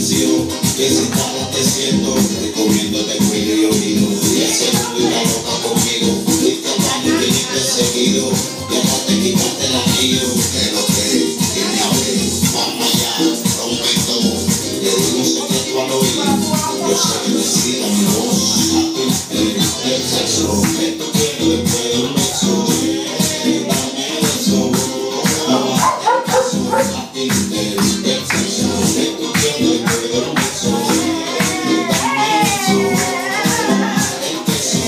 convenció que si estaba te siento recomiéndote cuido y oído. Y el segundo y la loca conmigo, fuiste al baño que ni perseguido. Y acá te quitaste el anillo, que lo que tiene a ver, vamos allá, rompe todo. Le digo un secreto al oído, yo sé que decida mi voz. A ti el sexo que tú quieres después de un beso. Dame eso, a ti el sexo que tú quieres después de un beso. Dame eso, el beso.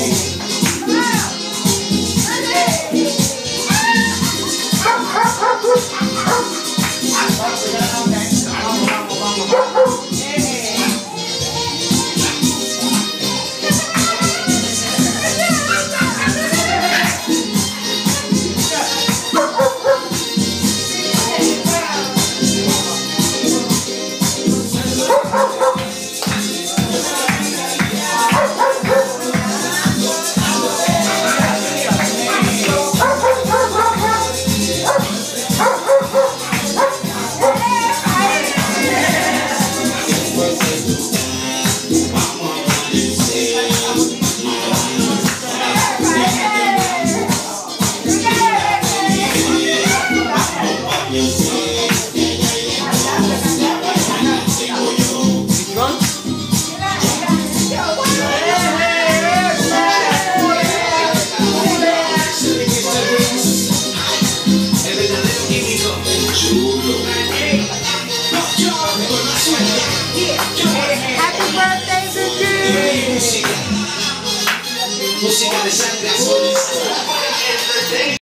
Happy birthday to you. Música de sangre azul.